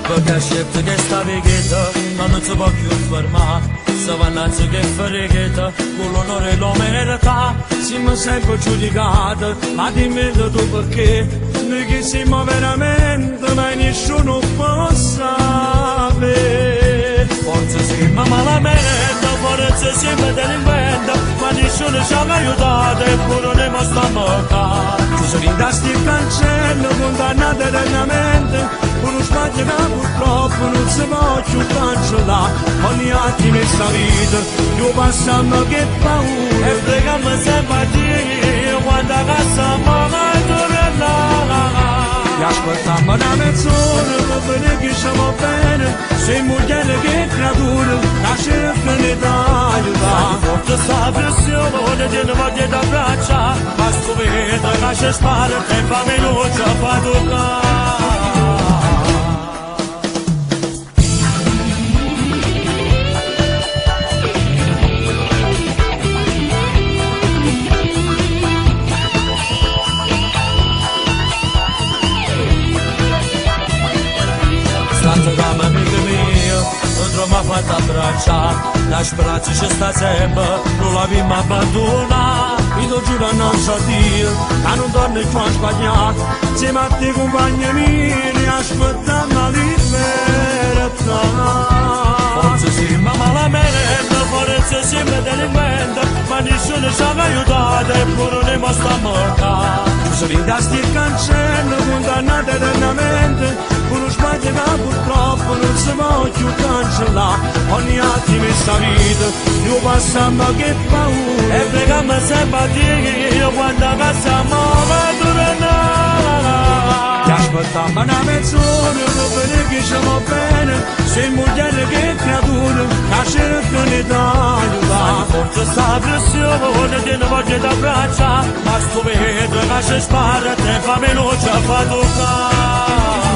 Perché scelto che sta veghetta non si può più fermare. Se vanazzo che freghetto con l'onore e lo merita. Siamo sempre giudicati, ma dimmi tu perché. Noi che siamo veramente, ma nessuno può sapere. Forse siamo malamente, forse siamo delinquenti, ma nessuno ci ha aiutato e pure ne stiamo qua. Sono in tasti il cancello, condannati eternamente. Uno spazio che purtroppo non si può più cancellare. Ogni attimo in sta vita, io passiamo che paura. E preghiamo sempre a Dio, quando a casa mai tornerà. E ascoltiamo da mezz'ora, per vedere che siamo bene. Se moglie che creatura, la cerca ne dà aiuta. Forte sta pressione, ti ne voglio da braccia. Ma sto vedo che c'è spara, e fammi luce a fa toccare. Mi ha fatto abbracciare, la speranza ci sta sempre, non la abbiamo abbandonata. Io giuro non so Dio, che non torno più a sbagliare. Insieme a te compagni miei, aspettiamo la libertà. Forse siamo malamente, forse siamo delinquenti, ma nessuno ci ha aiutato e pure ne stiamo qua. Sono in tasti il cancello, condannati eternamente. Uno sbaglio che purtroppo non si può più cancellare. Ogni attimo in sta vita, io passiamo che paura. E preghiamo sempre a Dio, quando a casa mai tornerà. Ti aspettiamo una mezz'ora, per vedere che siamo bene. Se moglie che creatura, la cerca ne dà aiuta. Forse sta pressione, ti ne voglio da braccia. Ma sto vedo che c'è spara, te fammi luce a fa toccare.